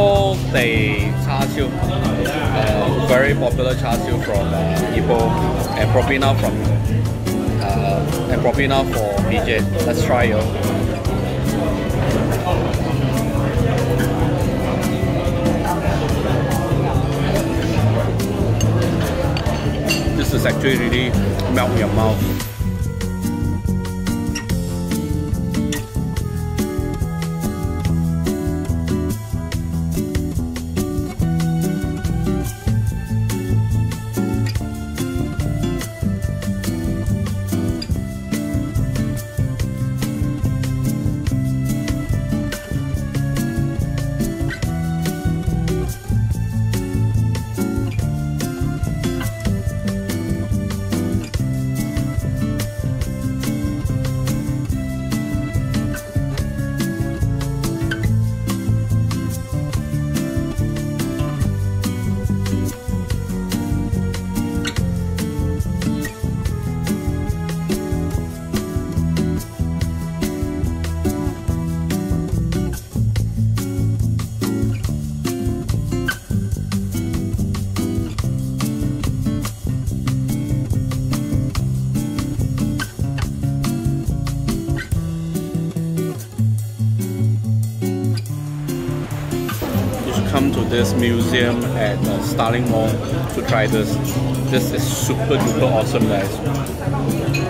Ipoh Day Char Siew, very popular Char Siew from Ipoh, and propina for PJ. Let's try yo. This is actually really melt in your mouth. Come to this museum at Starling Mall to try this. This is super duper awesome, guys.